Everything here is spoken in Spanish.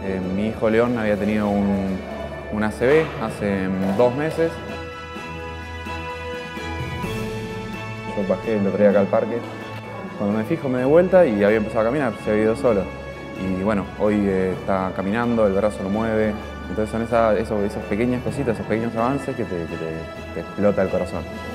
Mi hijo León había tenido un ACV hace 2 meses. Yo bajé el otro día acá al parque. Cuando me fijo me doy vuelta y había empezado a caminar, se había ido solo. Y bueno, hoy está caminando, el brazo lo mueve. Entonces son esas pequeñas cositas, esos pequeños avances que te explota el corazón.